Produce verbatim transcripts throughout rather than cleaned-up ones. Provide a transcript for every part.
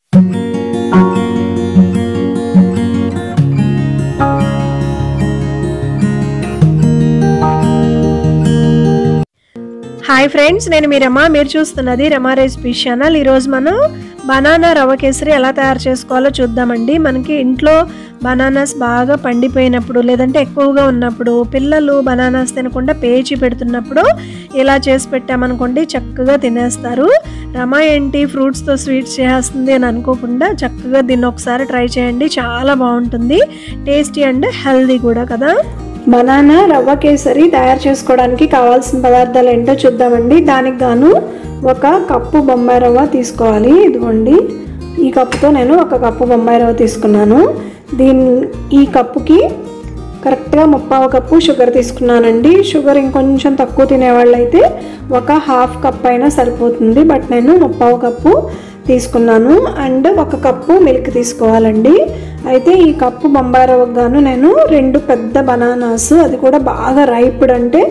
Hi friends, నేను మీ రమ. మీరు చూస్తున్నది రమా రెసిపీ ఛానల్. ఈరోజు మనం బనానా రవ్వ కేసరి ఎలా తయారు చేసుకోవాలో చూద్దామండి. మనకి ఇంట్లో బనానాస్ బాగా పండిపోయినప్పుడు లేదంటే ఎక్కువగా ఉన్నప్పుడు పిల్లలు బనానాస్ తినకుండా పేచి పెడుతున్నప్పుడు ఇలా చేసి పెట్టామనుకోండి చక్కగా తినేస్తారు. రమ ఏంటి ఫ్రూట్స్తో స్వీట్స్ చేస్తుంది అని అనుకోకుండా చక్కగా దీన్ని ఒకసారి ట్రై చేయండి. చాలా బాగుంటుంది, టేస్టీ అండ్ హెల్దీ కూడా కదా. బనానా రవ్వ కేసరి తయారు చేసుకోవడానికి కావాల్సిన పదార్థాలు ఏంటో చూద్దామండి. దానికి గాను ఒక కప్పు బొంబాయి రవ్వ తీసుకోవాలి. ఇదిగోండి, ఈ కప్పుతో నేను ఒక కప్పు బొంబాయి రవ్వ తీసుకున్నాను. దీని ఈ కప్పుకి కరెక్ట్గా ముప్పావు కప్పు షుగర్ తీసుకున్నానండి. షుగర్ ఇంకొంచెం తక్కువ తినేవాళ్ళు అయితే ఒక హాఫ్ కప్ అయినా సరిపోతుంది, బట్ నేను ముప్పావు కప్పు తీసుకున్నాను. అండ్ ఒక కప్పు మిల్క్ తీసుకోవాలండి. అయితే ఈ కప్పు బొంబాయి రవ్వకు గాను నేను రెండు పెద్ద బనానాస్, అది కూడా బాగా రైప్డ్ అంటే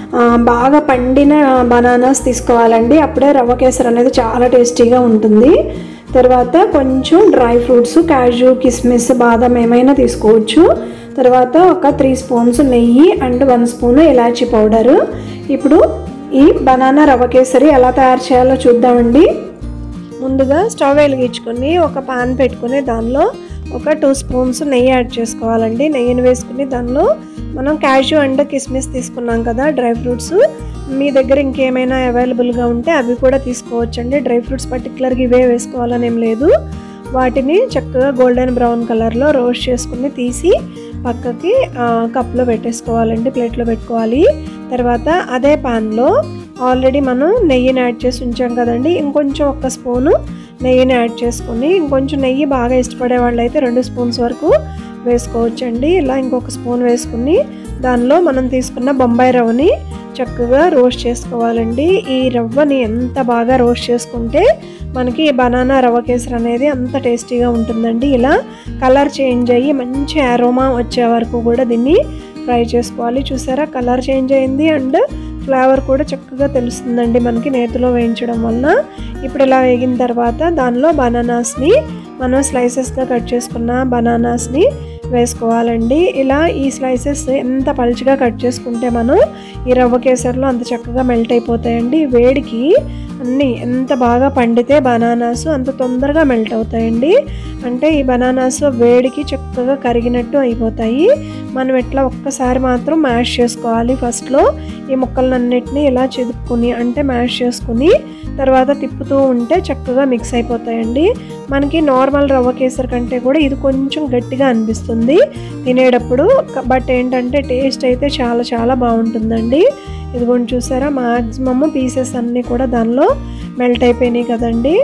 బాగా పండిన బనానాస్ తీసుకోవాలండి. అప్పుడే రవ్వ కేసరి అనేది చాలా టేస్టీగా ఉంటుంది. తర్వాత కొంచెం డ్రై ఫ్రూట్స్, కాజు, కిస్మిస్, బాదం ఏమైనా తీసుకోవచ్చు. తర్వాత ఒక త్రీ స్పూన్స్ నెయ్యి అండ్ వన్ స్పూన్ ఇలాచీ పౌడరు. ఇప్పుడు ఈ బనానా రవ్వ కేసరి ఎలా తయారు చేయాలో చూద్దామండి. ముందుగా స్టవ్ వెలిగించుకొని ఒక పాన్ పెట్టుకుని దానిలో ఒక టూ స్పూన్స్ నెయ్యి యాడ్ చేసుకోవాలండి. నెయ్యిని వేసుకుని దానిలో మనం క్యాష్యూ అండ్ కిస్మిస్ తీసుకున్నాం కదా, డ్రై ఫ్రూట్స్. మీ దగ్గర ఇంకేమైనా అవైలబుల్గా ఉంటే అవి కూడా తీసుకోవచ్చండి. డ్రై ఫ్రూట్స్ పర్టికులర్గా ఇవే వేసుకోవాలని ఏం లేదు. వాటిని చక్కగా గోల్డెన్ బ్రౌన్ కలర్లో రోస్ట్ చేసుకుని తీసి పక్కకి కప్లో పెట్టేసుకోవాలండి, ప్లేట్లో పెట్టుకోవాలి. తర్వాత అదే పాన్లో ఆల్రెడీ మనం నెయ్యిని యాడ్ చేసి ఉంచాం కదండి, ఇంకొంచెం ఒక్క స్పూను నెయ్యిని యాడ్ చేసుకొని, ఇంకొంచెం నెయ్యి బాగా ఇష్టపడే వాళ్ళు అయితే రెండు స్పూన్స్ వరకు వేసుకోవచ్చండి. ఇలా ఇంకొక స్పూన్ వేసుకుని దానిలో మనం తీసుకున్న బొంబాయి రవ్వని చక్కగా రోస్ట్ చేసుకోవాలండి. ఈ రవ్వని ఎంత బాగా రోస్ట్ చేసుకుంటే మనకి ఈ బనానా రవ్వ కేసరి అనేది అంత టేస్టీగా ఉంటుందండి. ఇలా కలర్ చేంజ్ అయ్యి మంచి అరోమా వచ్చే వరకు కూడా దీన్ని ఫ్రై చేసుకోవాలి. చూసారా, కలర్ చేంజ్ అయింది అండ్ ఫ్లేవర్ కూడా చక్కగా తెలుస్తుందండి మనకి నేతిలో వేయించడం వలన. ఇప్పుడు ఇలా వేగిన తర్వాత దానిలో బనానాస్ని మనం స్లైసెస్గా కట్ చేసుకున్న బనానాస్ని వేసుకోవాలండి. ఇలా ఈ స్లైసెస్ ఎంత పలుచగా కట్ చేసుకుంటే మనం ఈ రవ్వ కేసరిలో అంత చక్కగా మెల్ట్ అయిపోతాయండి. వేడికి అన్నీ ఎంత బాగా పండితే బనానాస్ అంత తొందరగా మెల్ట్ అవుతాయండి. అంటే ఈ బనానాస్ వేడికి చక్కగా కరిగినట్టు అయిపోతాయి. మనం ఎట్లా ఒక్కసారి మాత్రం మ్యాష్ చేసుకోవాలి. ఫస్ట్లో ఈ ముక్కలన్నిటిని ఇలా చెదుపుకొని అంటే మ్యాష్ చేసుకుని తర్వాత తిప్పుతూ ఉంటే చక్కగా మిక్స్ అయిపోతాయండి. మనకి నార్మల్ రవ్వ కేసరి కంటే కూడా ఇది కొంచెం గట్టిగా అనిపిస్తుంది తినేటప్పుడు, బట్ ఏంటంటే టేస్ట్ అయితే చాలా చాలా బాగుంటుందండి. ఇదిగోండి చూసారా, మ్యాక్సిమమ్ పీసెస్ అన్నీ కూడా దానిలో మెల్ట్ అయిపోయినాయి కదండి.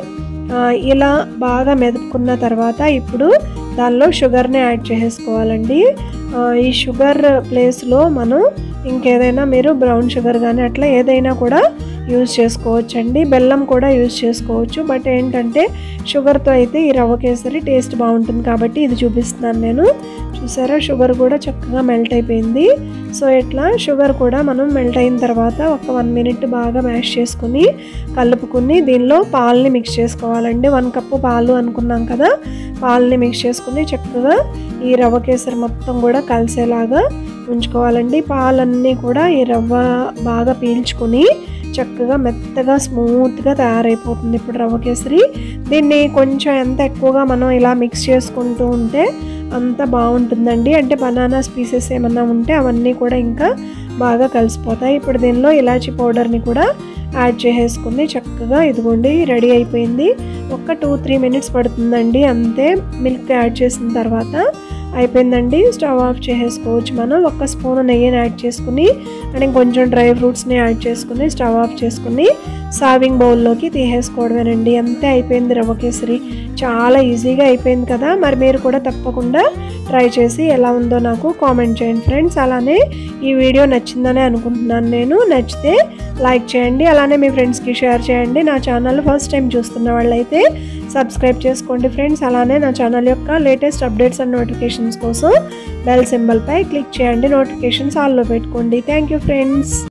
ఇలా బాగా మెదుపుకున్న తర్వాత ఇప్పుడు దానిలో షుగర్ని యాడ్ చేసుకోవాలండి. ఈ షుగర్ ప్లేస్లో మనం ఇంకేదైనా మీరు బ్రౌన్ షుగర్ కానీ అట్లా ఏదైనా కూడా యూజ్ చేసుకోవచ్చండి. బెల్లం కూడా యూజ్ చేసుకోవచ్చు, బట్ ఏంటంటే షుగర్తో అయితే ఈ రవ్వ కేసరి టేస్ట్ బాగుంటుంది కాబట్టి ఇది చూపిస్తున్నాను నేను. చూసారా, షుగర్ కూడా చక్కగా మెల్ట్ అయిపోయింది. సో ఇట్లా షుగర్ కూడా మనం మెల్ట్ అయిన తర్వాత ఒక వన్ మినిట్ బాగా మ్యాష్ చేసుకుని కలుపుకుని దీనిలో పాలని మిక్స్ చేసుకోవాలండి. వన్ కప్పు పాలు అనుకున్నాం కదా, పాలని మిక్స్ చేసుకుని చక్కగా ఈ రవ్వ కేసరి మొత్తం కూడా కలిసేలాగా ఉంచుకోవాలండి. పాలన్నీ కూడా ఈ రవ్వ బాగా పీల్చుకుని చక్కగా మెత్తగా స్మూత్గా తయారైపోతుంది ఇప్పుడు రవ్వ కేసరి. దీన్ని కొంచెం ఎంత ఎక్కువగా మనం ఇలా మిక్స్ చేసుకుంటూ ఉంటే అంత బాగుంటుందండి. అంటే బనానాస్ పీసెస్ ఏమన్నా ఉంటే అవన్నీ కూడా ఇంకా బాగా కలిసిపోతాయి. ఇప్పుడు దీనిలో ఇలాచీ పౌడర్ని కూడా యాడ్ చేసేసుకుని చక్కగా ఇదిగోండి రెడీ అయిపోయింది. ఒక టూ త్రీ మినిట్స్ పడుతుందండి అంతే. మిల్క్ యాడ్ చేసిన తర్వాత అయిపోయిందండి. స్టవ్ ఆఫ్ చేసేసుకోవచ్చు మనం. ఒక్క స్పూన్ నెయ్యిని యాడ్ చేసుకుని అండ్ ఇంకొంచెం డ్రై ఫ్రూట్స్ని యాడ్ చేసుకుని స్టవ్ ఆఫ్ చేసుకుని సర్వింగ్ బౌల్లోకి తీసేసుకోవడమేనండి. అంతే, అయిపోయింది రవ్వ కేసరి. చాలా ఈజీగా అయిపోయింది కదా. మరి మీరు కూడా తప్పకుండా ట్రై చేసి ఎలా ఉందో నాకు కామెంట్ చేయండి ఫ్రెండ్స్. అలానే ఈ వీడియో నచ్చిందనే అనుకుంటున్నాను నేను. నచ్చితే లైక్ చేయండి, అలానే మీ ఫ్రెండ్స్కి షేర్ చేయండి. నా ఛానల్ ఫస్ట్ టైం చూస్తున్న వాళ్ళైతే సబ్స్క్రైబ్ చేసుకోండి ఫ్రెండ్స్. అలానే నా ఛానల్ యొక్క లేటెస్ట్ అప్డేట్స్ అండ్ నోటిఫికేషన్స్ కోసం బెల్ సింబల్పై క్లిక్ చేయండి. నోటిఫికేషన్స్ ఆల్లో పెట్టుకోండి. Thank you friends.